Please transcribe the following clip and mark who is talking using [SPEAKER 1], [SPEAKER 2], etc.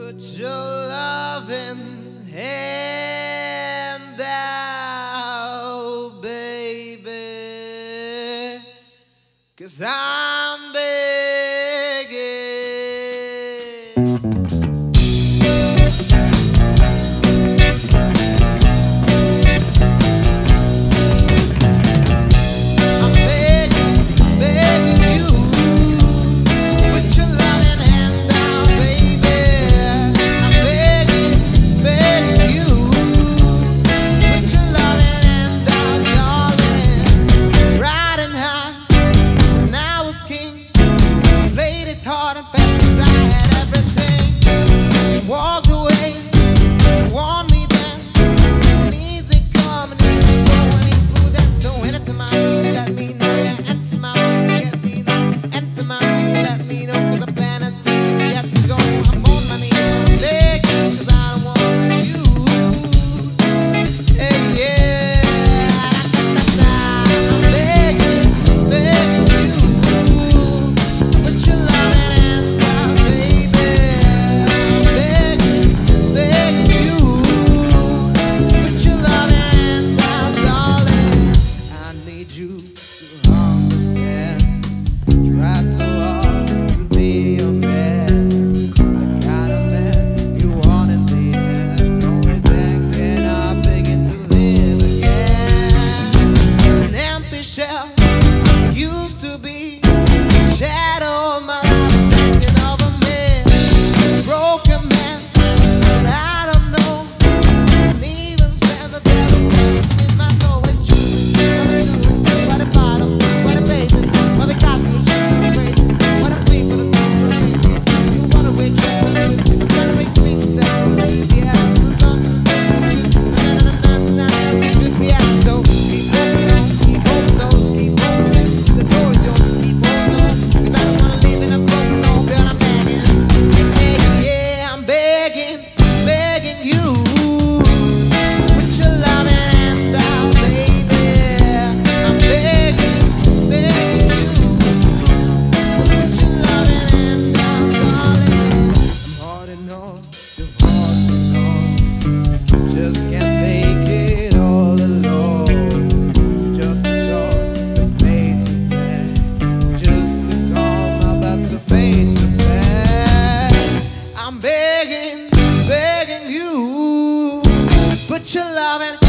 [SPEAKER 1] Put your loving hand out, baby, 'cause I'm begging. Hard and fast as I had everything. Walked away, warned me then. An easy come and easy go and he grew then. So enter my way to let me know, yeah. Enter my way to get me know. Enter my sea to let me know, 'cause I plan and see this yet to go. I'm on my knees, I'm begging, 'cause I don't want you. Hey, yeah. I'm begging, begging you. Put your love in. You to understand, tried so hard to be your man, the kind of man you want in the end. Only begging, I'm begging to live again. An empty shell used to be, shadow of my life is thinking of a man, a broken man that I don't know, and even stand the devil in my soul with you. What a bottom, what a baby, what a cop, you should be crazy. What a freak, what a freak, what a freak. You wanna wake up, you wanna make me down. Yeah, so keep holding on, keep holding on, keep holding. The door is yours, keep holding on. 'Cause I don't wanna leave in a broken home, girl, I'm begging. Yeah, I'm begging, begging you. Put your loving hand out, baby. I'm begging, begging you. Put your loving hand out, darling. I'm holding on, you're holding on. Just can't make it all alone. Just to go to fade to black. Just to call my back to fade to black. I'm begging, begging you. Put your loving